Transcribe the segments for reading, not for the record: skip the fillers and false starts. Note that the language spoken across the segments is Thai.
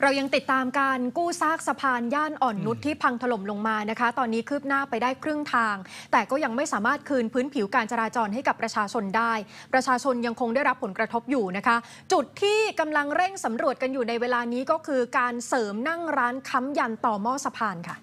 เรายังติดตามการกู้ซากสะพานย่านอ่อนนุชที่พังถล่มลงมานะคะตอนนี้คืบหน้าไปได้ครึ่งทางแต่ก็ยังไม่สามารถคืนพื้นผิวการจราจรให้กับประชาชนได้ประชาชนยังคงได้รับผลกระทบอยู่นะคะจุดที่กำลังเร่งสำรวจกันอยู่ในเวลานี้ก็คือการเสริมนั่งร้านค้ำยันต่อหม้อสะพานค่ะ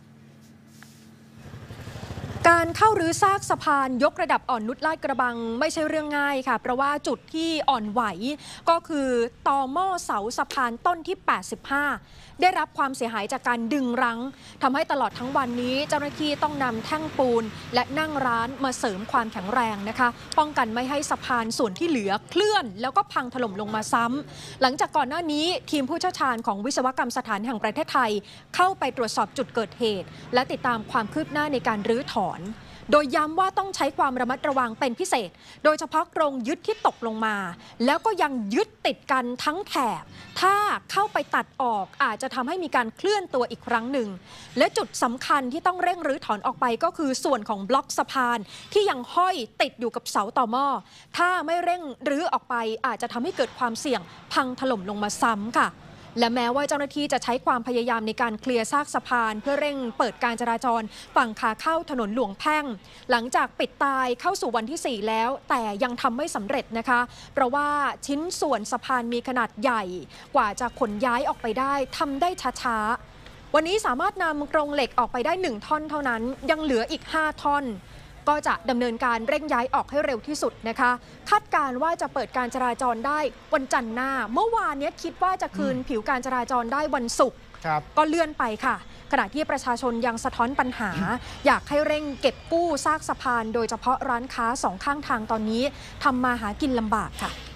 การเข้ารื้อซากสะพานยกระดับอ่อนนุชลาดกระบังไม่ใช่เรื่องง่ายค่ะเพราะว่าจุดที่อ่อนไหวก็คือต่อหม้อเสาสะพานต้นที่ 85 ได้รับความเสียหายจากการดึงรั้งทำให้ตลอดทั้งวันนี้เจ้าหน้าที่ต้องนำแท่งปูนและนั่งร้านมาเสริมความแข็งแรงนะคะป้องกันไม่ให้สะพานส่วนที่เหลือเคลื่อนแล้วก็พังถล่มลงมาซ้ำหลังจากก่อนหน้านี้ทีมผู้เชี่ยวชาญของวิศวกรรมสถานแห่งประเทศไทยเข้าไปตรวจสอบจุดเกิดเหตุและติดตามความคืบหน้าในการรื้อถอนโดยย้ำว่าต้องใช้ความระมัดระวังเป็นพิเศษโดยเฉพาะกรงยึดที่ตกลงมาแล้วก็ยังยึดติดกันทั้งแถบถ้าเข้าไปตัดออกอาจจะทำให้มีการเคลื่อนตัวอีกครั้งหนึ่งและจุดสำคัญที่ต้องเร่งรื้อถอนออกไปก็คือส่วนของบล็อกสะพานที่ยังห้อยติดอยู่กับเสาต่อหม้อถ้าไม่เร่งรื้อออกไปอาจจะทำให้เกิดความเสี่ยงพังถล่มลงมาซ้ำค่ะและแม้ว่าเจ้าหน้าที่จะใช้ความพยายามในการเคลียร์ซากสะพานเพื่อเร่งเปิดการจราจรฝั่งขาเข้าถนนหลวงแพ่งหลังจากปิดตายเข้าสู่วันที่ 4 แล้วแต่ยังทำไม่สำเร็จนะคะเพราะว่าชิ้นส่วนสะพานมีขนาดใหญ่กว่าจะขนย้ายออกไปได้ทำได้ช้าๆวันนี้สามารถนำกรงเหล็กออกไปได้1ท่อนเท่านั้นยังเหลืออีก5ท่อนก็จะดำเนินการเร่งย้ายออกให้เร็วที่สุดนะคะคาดการว่าจะเปิดการจราจรได้วันจันทร์หน้าเมื่อวานนี้คิดว่าจะคืนผิวการจราจรได้วันศุกร์ก็เลื่อนไปค่ะขณะที่ประชาชนยังสะท้อนปัญหาอยากให้เร่งเก็บกู้ซากสะพานโดยเฉพาะร้านค้า2 ข้างทางตอนนี้ทำมาหากินลำบากค่ะ